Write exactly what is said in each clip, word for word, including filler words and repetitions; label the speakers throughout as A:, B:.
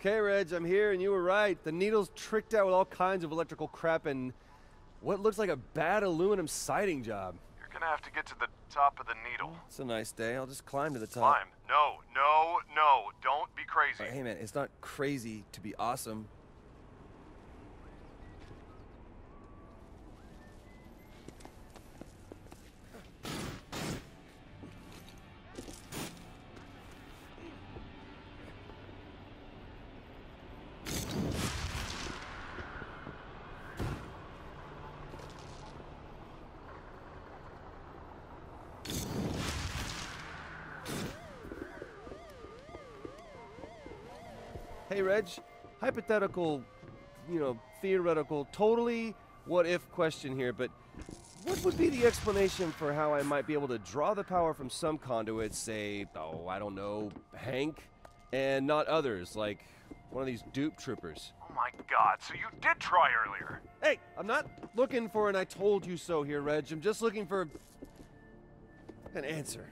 A: Okay, Reg, I'm here, and you were right. The needle's tricked out with all kinds of electrical crap and what looks like a bad aluminum siding job.
B: You're gonna have to get to the top of the needle.
A: It's a nice day. I'll just climb to the top.
B: Climb. No, no, no. Don't be crazy.
A: Hey, man, it's not crazy to be awesome. Hey, Reg, hypothetical, you know, theoretical, totally what-if question here, but what would be the explanation for how I might be able to draw the power from some conduits, say, oh, I don't know, Hank, and not others, like one of these dupe troopers?
B: Oh my god, so you did try earlier.
A: Hey, I'm not looking for an I told you so here, Reg. I'm just looking for an answer.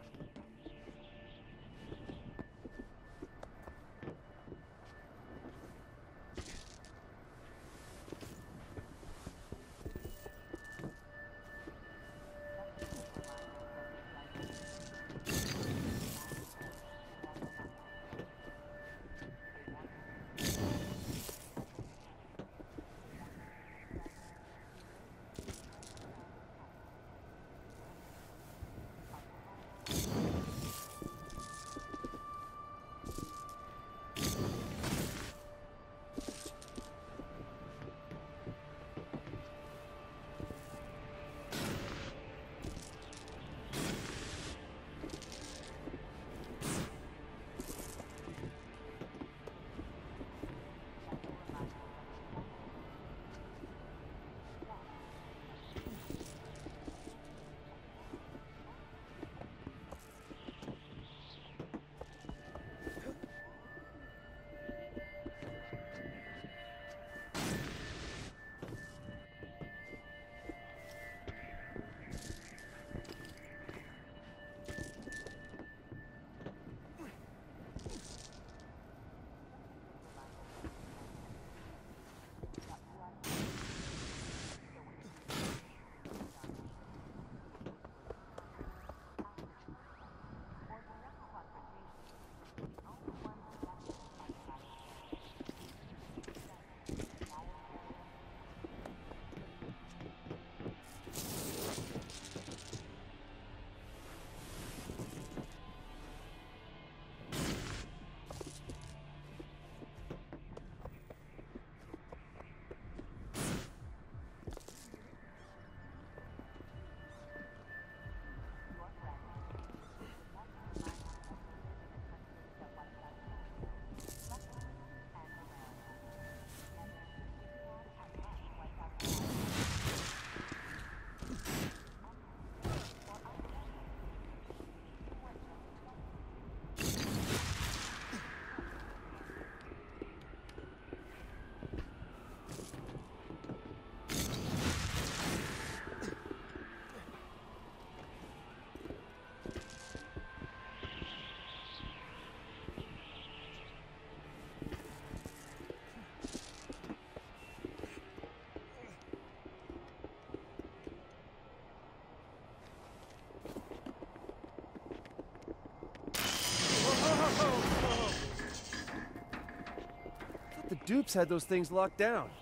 A: The dupes had those things locked down.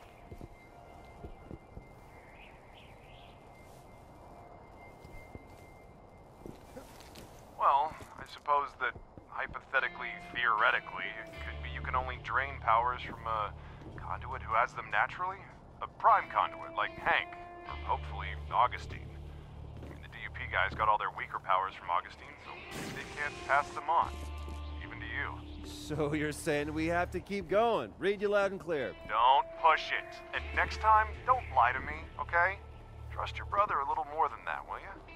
B: Well, I suppose that hypothetically, theoretically, it could be you can only drain powers from a conduit who has them naturally. A prime conduit, like Hank, or hopefully Augustine. I mean, the D U P guys got all their weaker powers from Augustine, so they can't pass them on, even to you.
A: So you're saying we have to keep going. Read you loud and clear.
B: Don't push it. And next time, don't lie to me, okay? Trust your brother a little more than that, will you?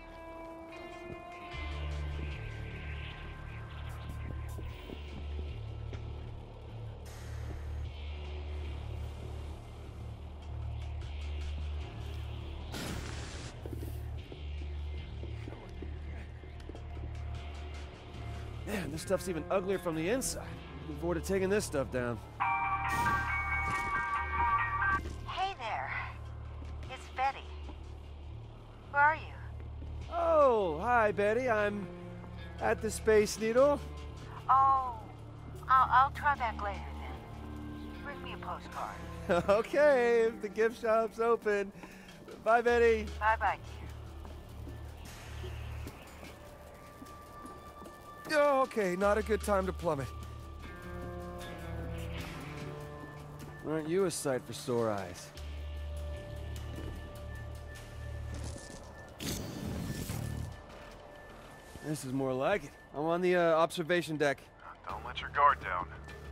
A: Man, this stuff's even uglier from the inside. forward to taking this stuff down.
C: Hey there. It's Betty. Where are you?
A: Oh, hi, Betty. I'm at the Space Needle.
C: Oh, I'll, I'll try back later then. Bring me a postcard.
A: Okay, if the gift shop's open. Bye, Betty.
C: Bye-bye, dear.
A: Oh, okay, not a good time to plummet. Aren't you a sight for sore eyes? This is more like it. I'm on the uh, observation deck.
B: Don't let your guard down.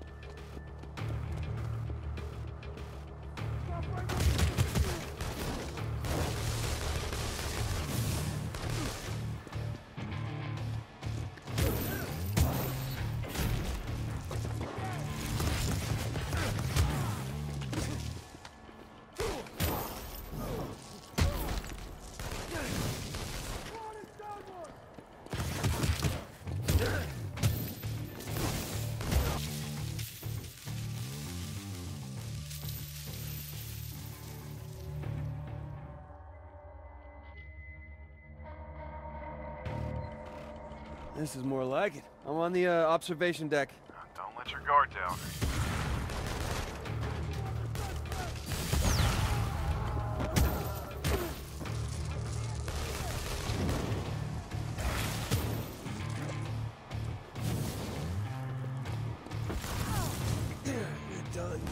A: This is more like it. I'm on the uh, observation deck.
B: Don't let your guard down.
A: You're done.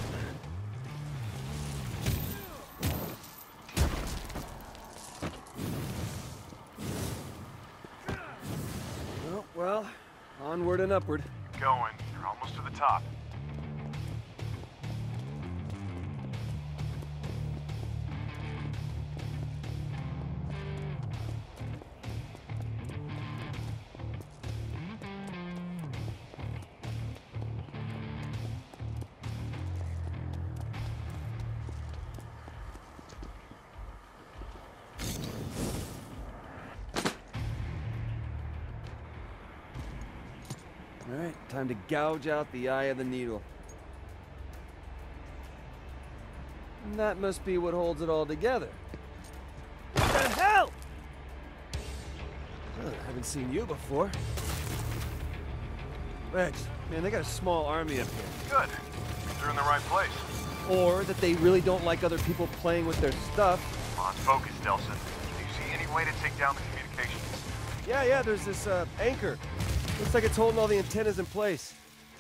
A: Oh, well, onward and upward.
B: Going. You're almost to the top.
A: All right, time to gouge out the eye of the needle. And that must be what holds it all together. What the hell? Oh, I haven't seen you before. Rex, man, they got a small army up here.
B: Good. You're in the right place.
A: Or that they really don't like other people playing with their stuff.
B: Come on, focus, Delsin. Do you see any way to take down the communications?
A: Yeah, yeah, there's this uh, anchor. Looks like it's holding all the antennas in place.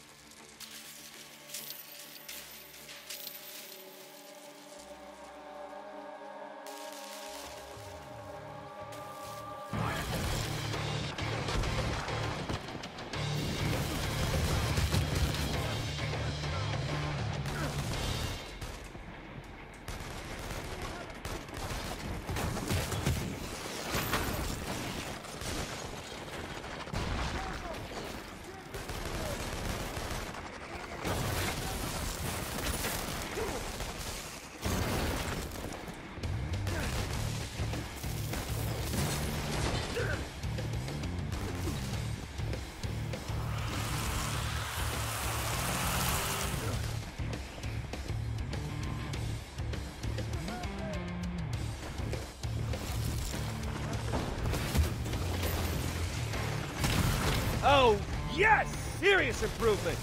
A: Oh, yes! Serious improvement!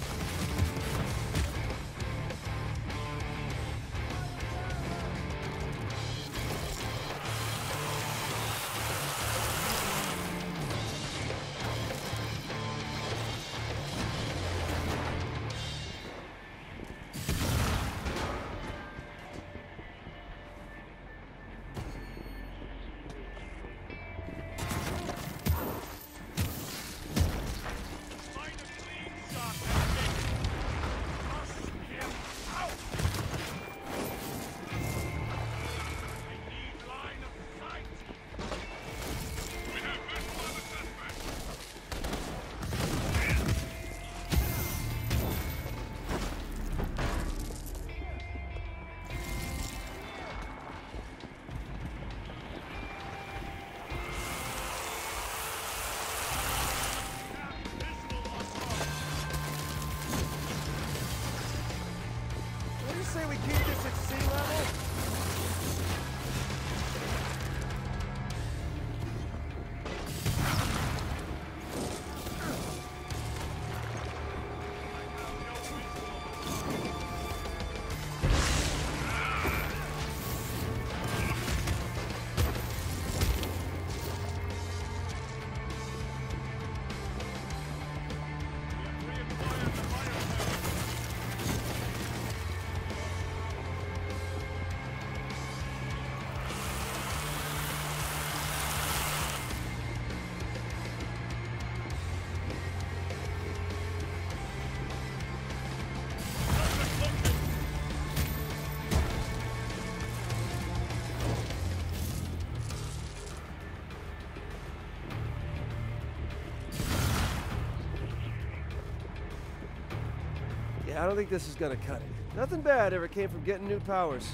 A: Yeah, I don't think this is gonna cut it. Nothing bad ever came from getting new powers.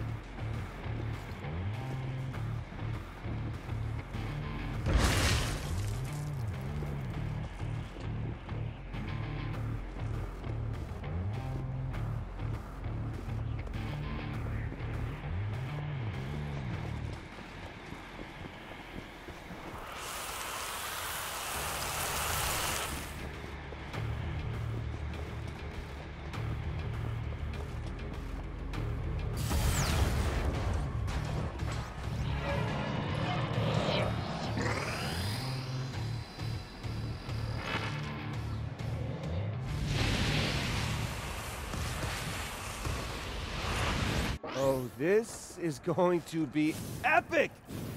A: Oh, this is going to be epic!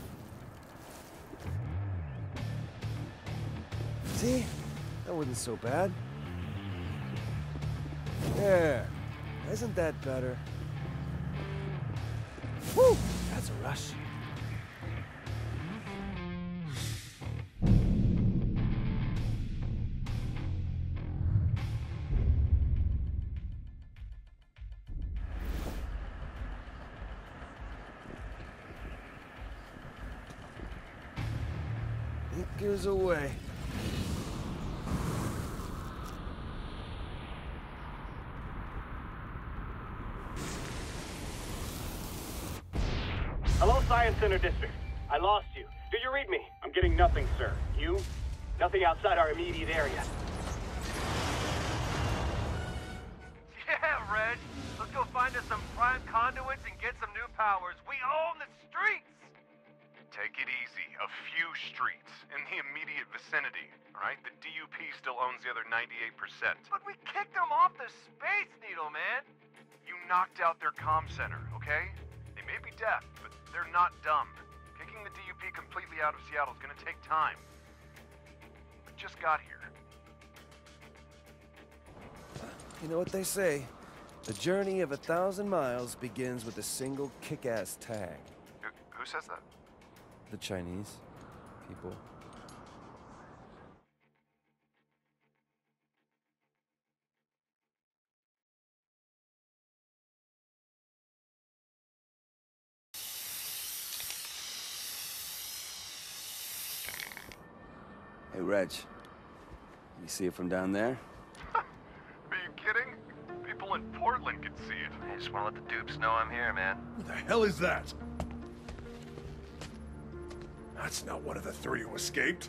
A: See? That wasn't so bad. There. Isn't that better? Woo! That's a rush. Anchors away.
D: Hello, Science Center District. I lost you. Do you read me? I'm getting nothing, sir. You? Nothing outside our immediate area.
E: Yeah, Reg. Let's go find us some prime conduits and get some new powers. We own the streets!
B: Take it easy. A few streets in the immediate vicinity, all right? The D U P still owns the other ninety-eight percent.
E: But we kicked them off the Space Needle, man!
B: You knocked out their comm center, okay? They may be deaf, but they're not dumb. Kicking the D U P completely out of Seattle is gonna take time. We just got here.
A: You know what they say? The journey of a thousand miles begins with a single kick-ass tag.
B: Who, who says that?
A: The Chinese people.
F: Hey, Reg. You see it from down there?
B: Are you kidding? People in Portland could see it.
E: I just want to let the dupes know I'm here, man.
G: Who the hell is that? That's not one of the three who escaped.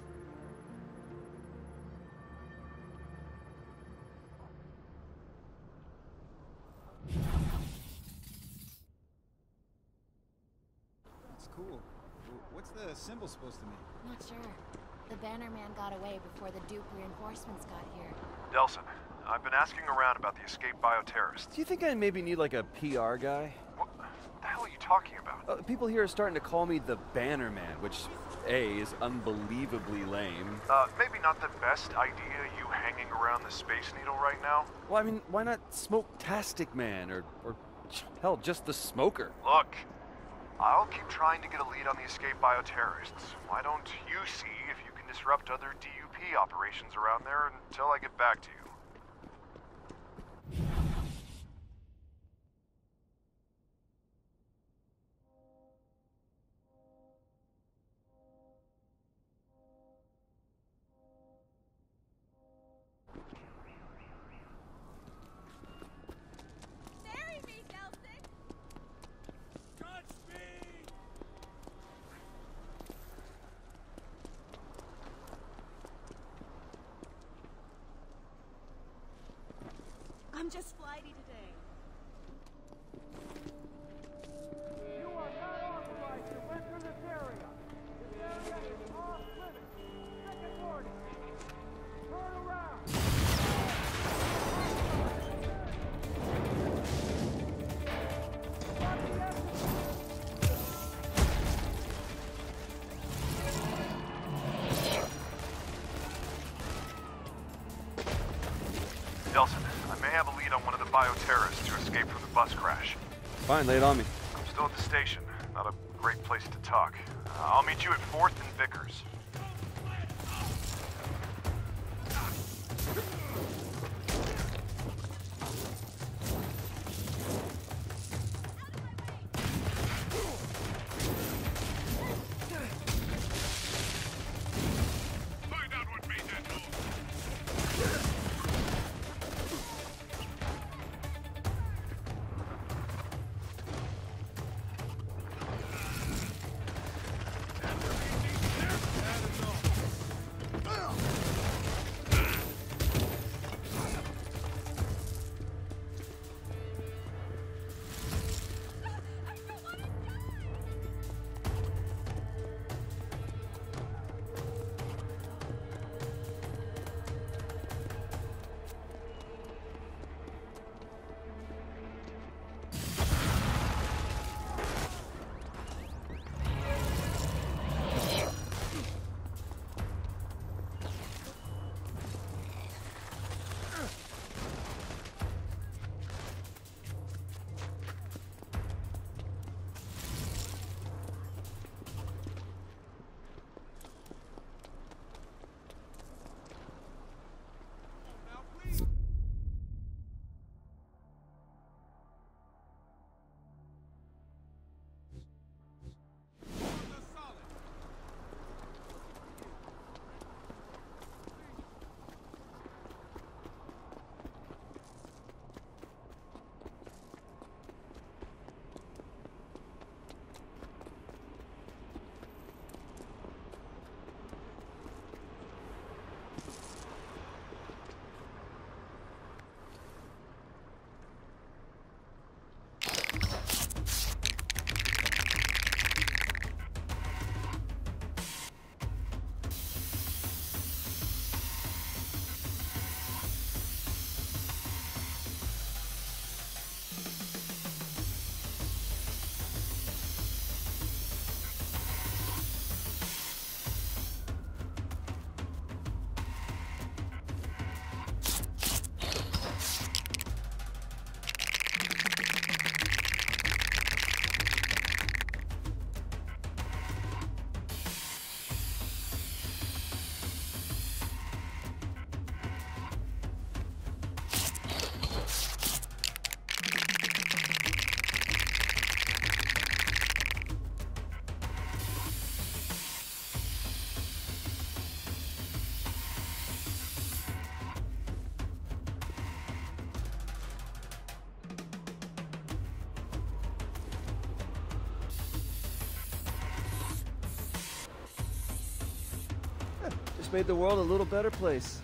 H: That's cool. What's the symbol supposed to mean?
I: Not sure. The Bannerman got away before the Duke reinforcements got here.
B: Delsin, I've been asking around about the escaped bioterrorists.
A: Do you think I maybe need like a P R guy?
B: What the hell are you talking about?
A: Uh, people here are starting to call me the Bannerman, which, A, is unbelievably lame.
B: Uh, maybe not the best idea, you hanging around the Space Needle right now.
A: Well, I mean, why not Smoke-tastic Man, or, or, hell, just the Smoker?
B: Look, I'll keep trying to get a lead on the escaped bioterrorists. Why don't you see if you can disrupt other D U P operations around there until I get back to you?
J: I'm just flighty today.
E: You are not authorized to enter this area. This area is off limits. Second warning. Turn around.
B: Delsin, I may have a lead on one of the bioterrorists who escaped from the bus crash.
A: Fine, lay it on me.
B: I'm still at the station. Not a great place to talk. Uh, I'll meet you at fourth and Vickers.
A: Just made the world a little better place.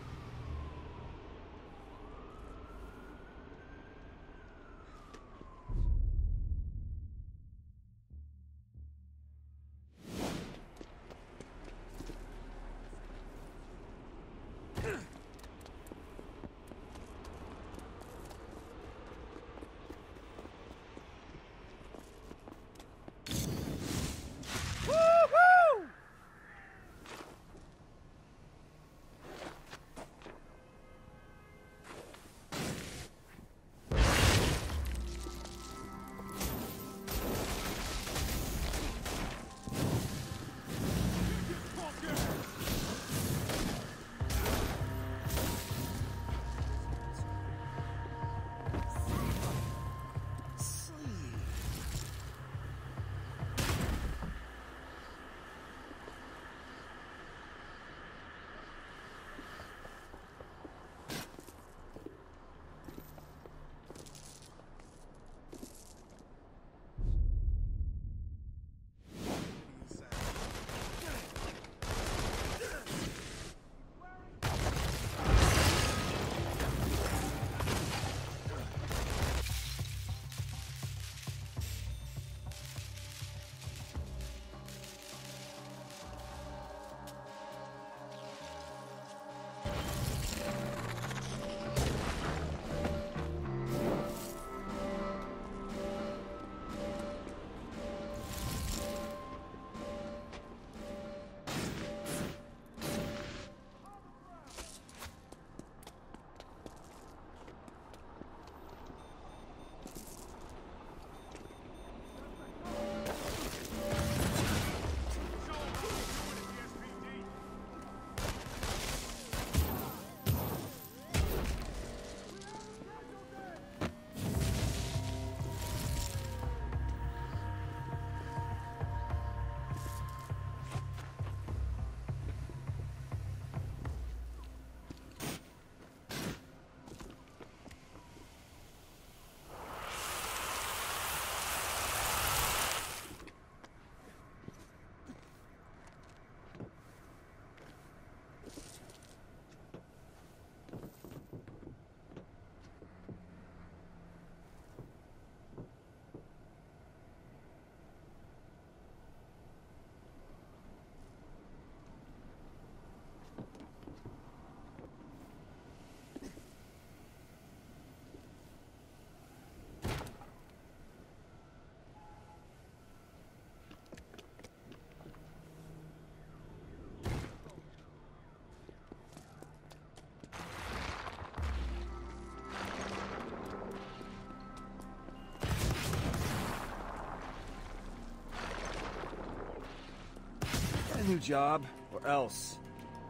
A: New job, or else.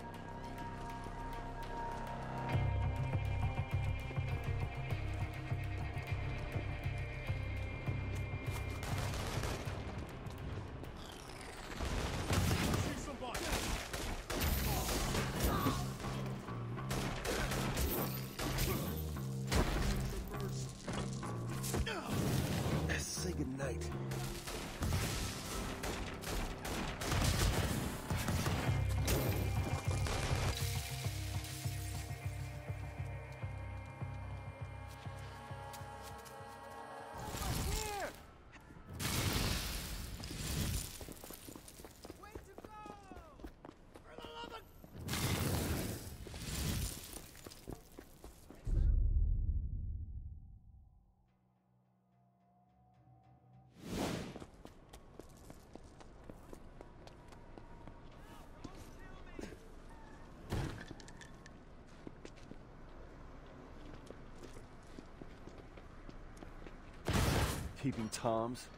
A: Say goodnight. Peeping Toms.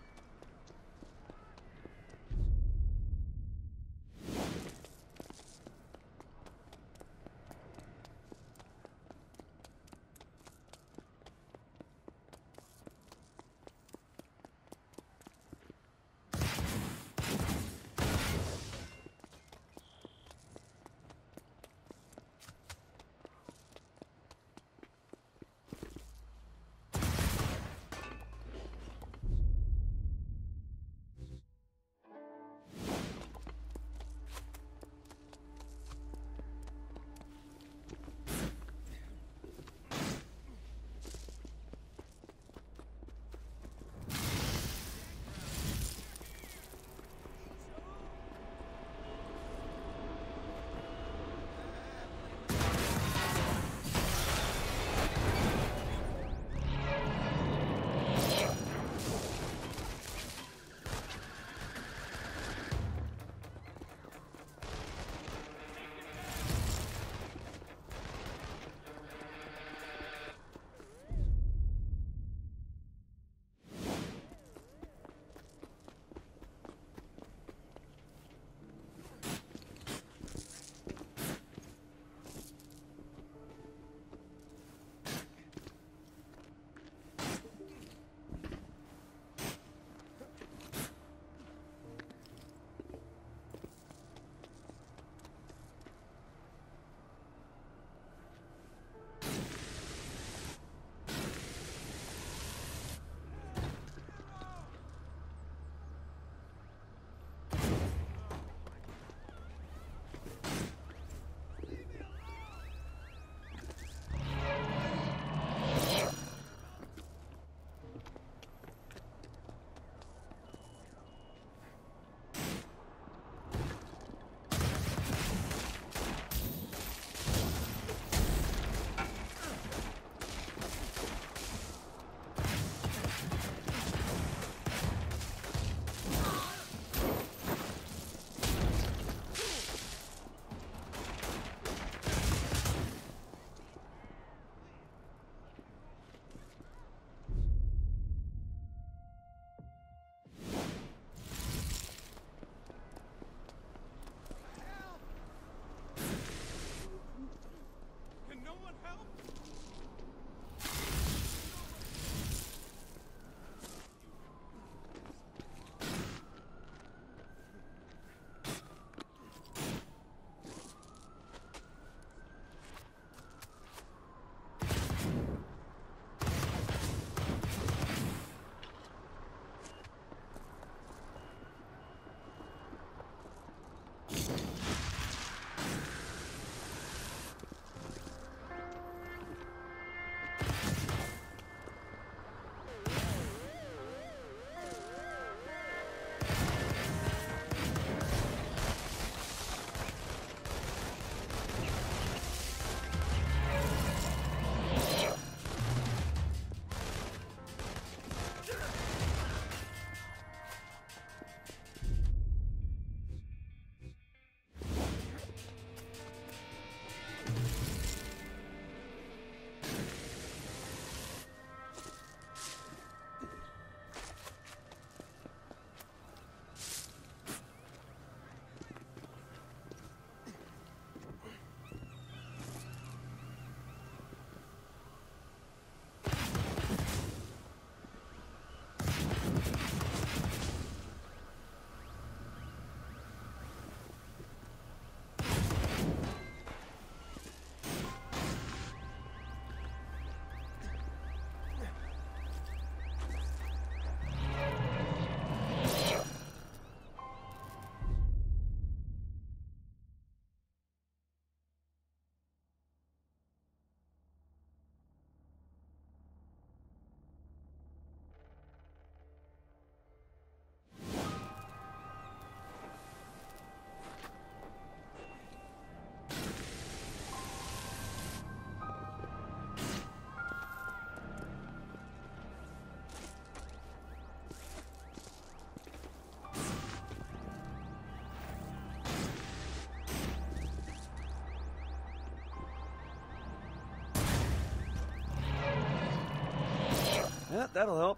A: Yeah, that'll help.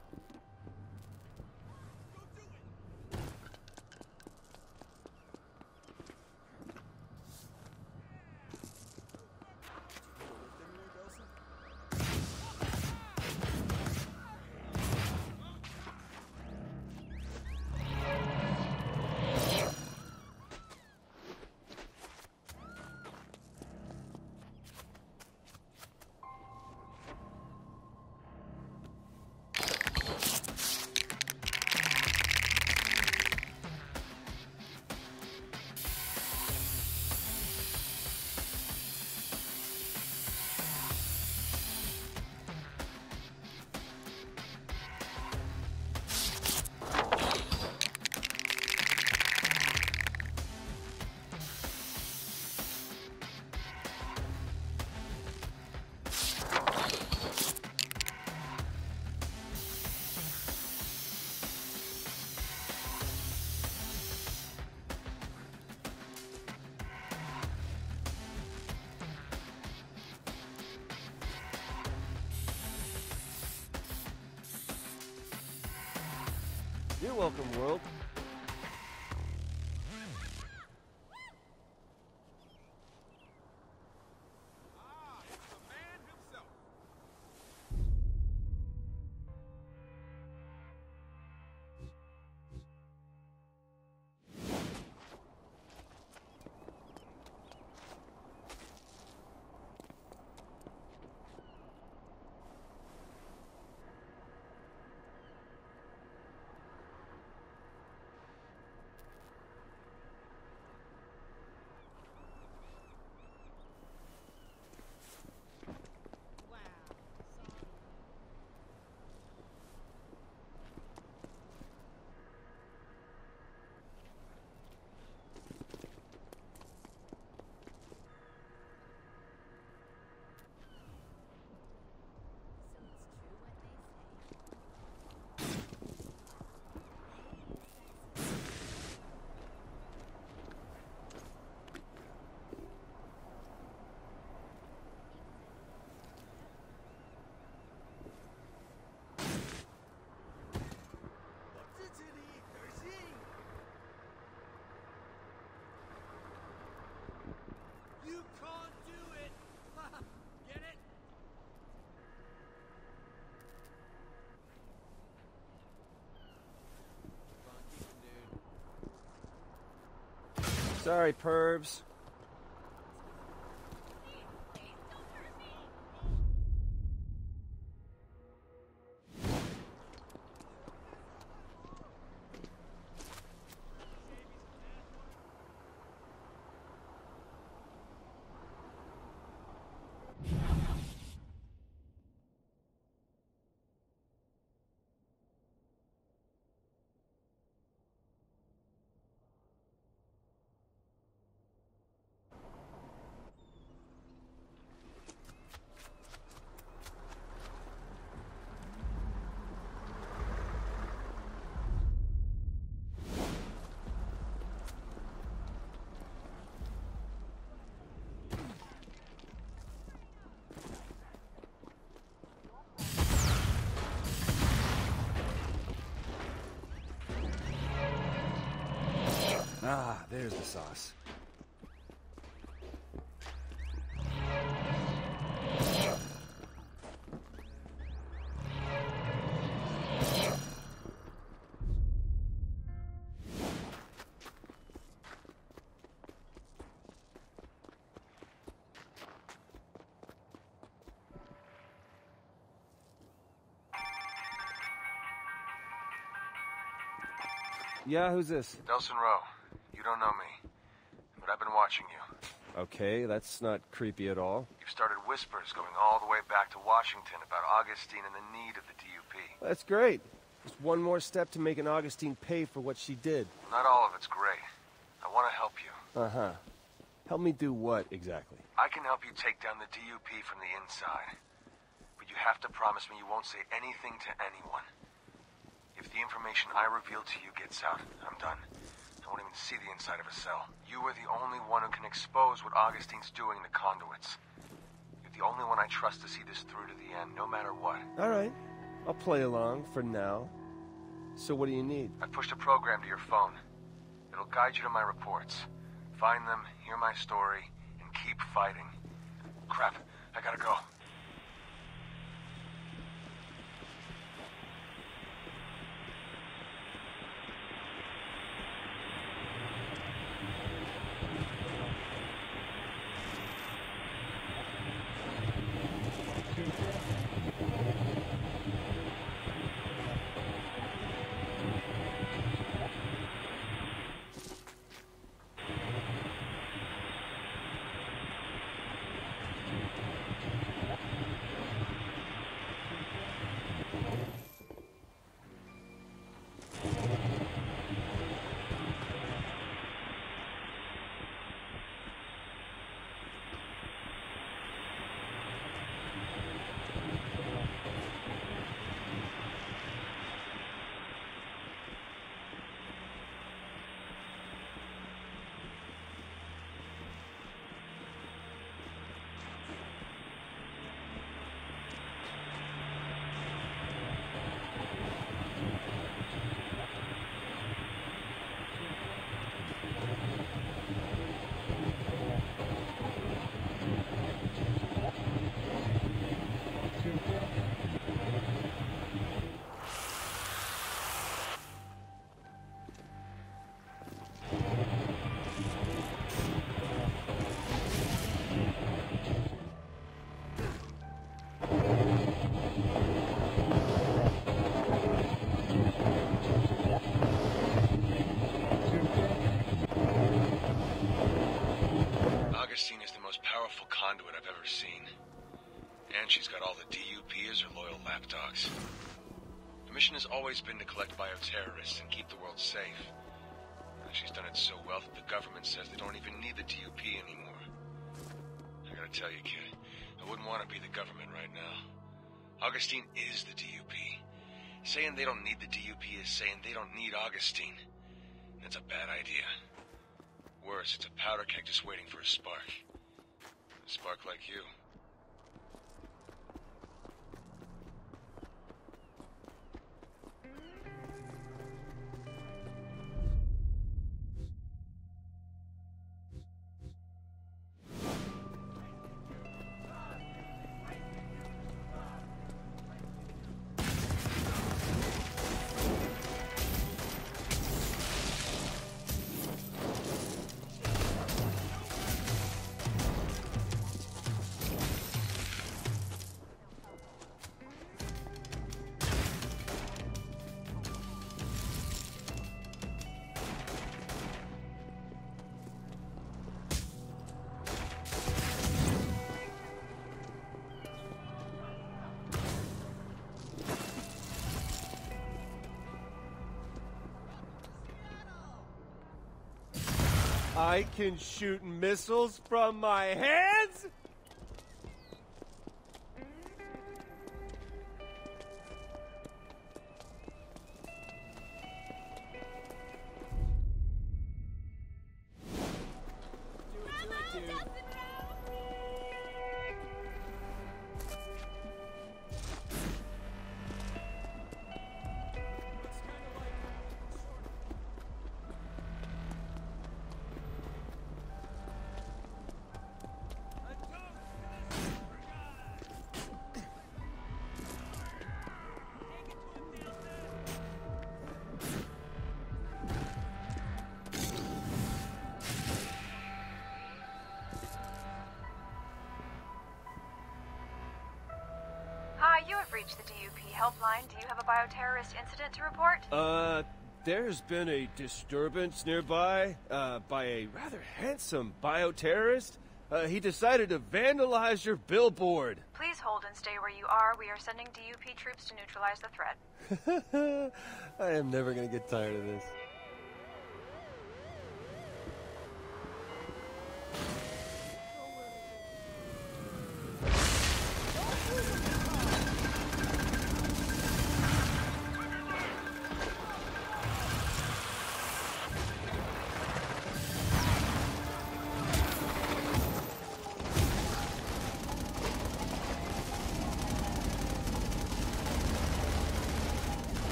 A: You're welcome, world.
E: You can't do it! Get it?
A: Sorry, pervs. Ah, there's the sauce. Yeah, who's this?
B: Delsin Rowe. You don't know me, but I've been watching you.
A: Okay, that's not creepy at all.
B: You've started whispers going all the way back to Washington about Augustine and the need of the D U P.
A: That's great. Just one more step to making Augustine pay for what she did.
B: Not all of it's great. I want to help you.
A: Uh-huh. Help me do what, exactly?
B: I can help you take down the D U P from the inside. But you have to promise me you won't say anything to anyone. If the information I reveal to you gets out, I'm done. I won't even see the inside of a cell. You are the only one who can expose what Augustine's doing to conduits. You're the only one I trust to see this through to the end, no matter what.
A: All right. I'll play along for now. So what do you need?
K: I pushed a program to your phone. It'll guide you to my reports. Find them, hear my story, and keep fighting. Crap, I gotta go. Augustine is the most powerful conduit I've ever seen. And she's got all the D U P as her loyal lapdogs. The mission has always been to collect bioterrorists and keep the world safe. And she's done it so well that the government says they don't even need the D U P anymore. I gotta tell you, kid, I wouldn't want to be the government right now. Augustine is the D U P. Saying they don't need the D U P is saying they don't need Augustine. That's a bad idea. Worse, it's a powder keg just waiting for a spark. A spark like you.
A: I can shoot missiles from my hands?
L: You have reached the D U P helpline. Do you have a bioterrorist incident to report?
A: Uh, there's been a disturbance nearby, uh, by a rather handsome bioterrorist. Uh, he decided to vandalize your billboard.
L: Please hold and stay where you are. We are sending D U P troops to neutralize the threat.
A: I am never gonna get tired of this.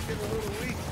A: getting a little weak.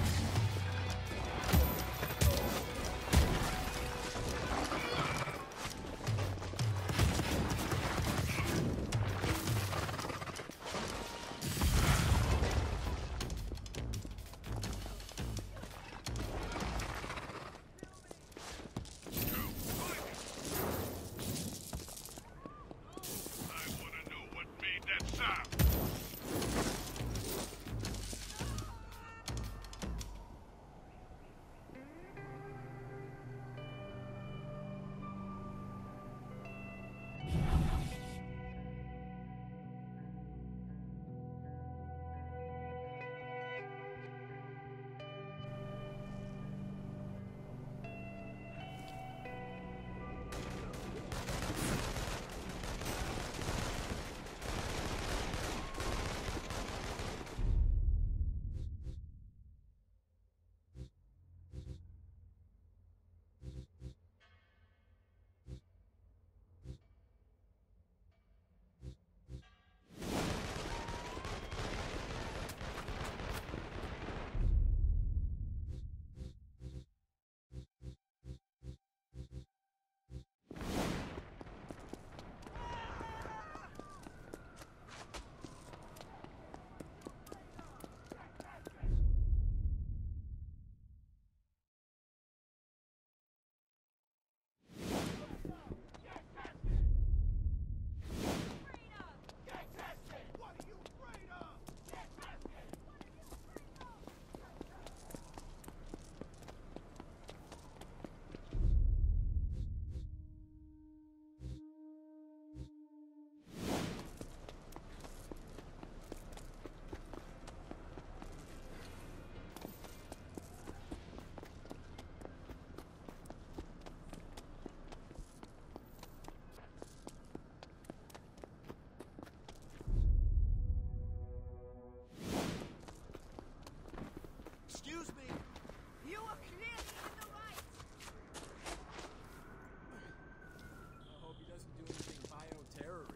E: Excuse me. You are clearly in the right.
H: I hope he doesn't do anything bioterrory.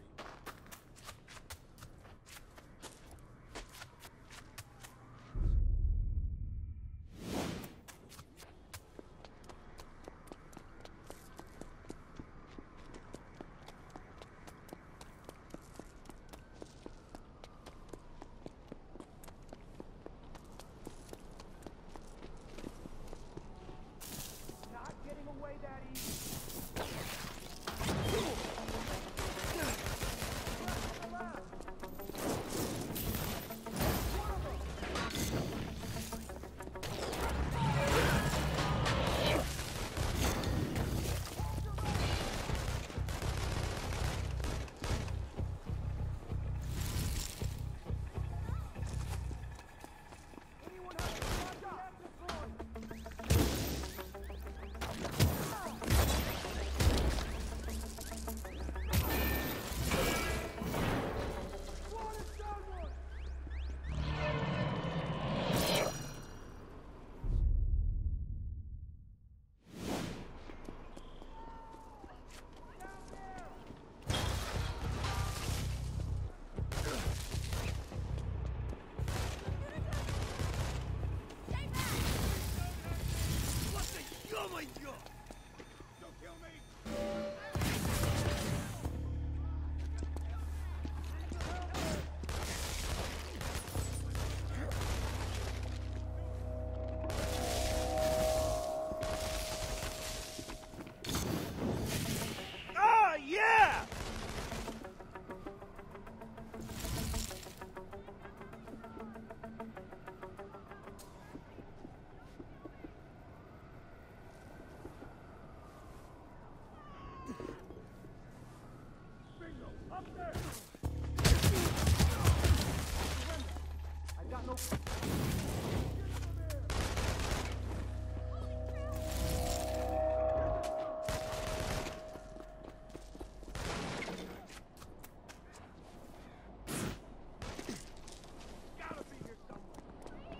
E: Not getting away that easy.
A: Ah, yeah!
E: Up there! I got no... Gotta be here somewhere.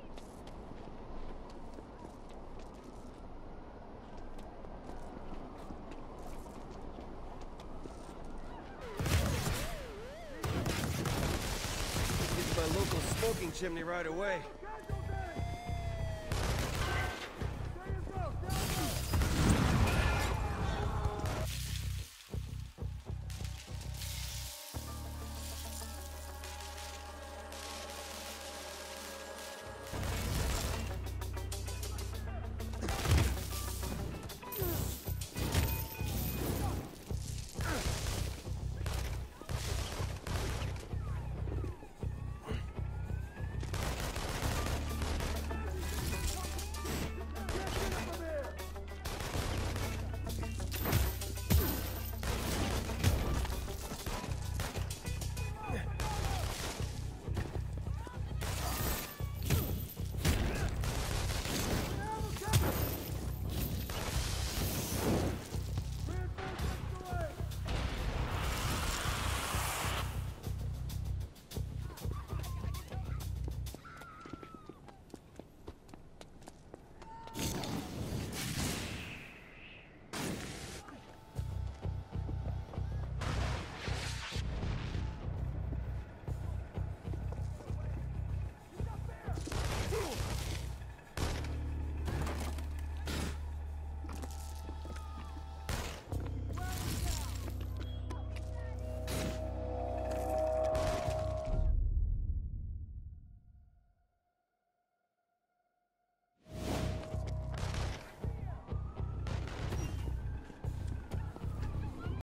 A: Get to my local smoking chimney right away.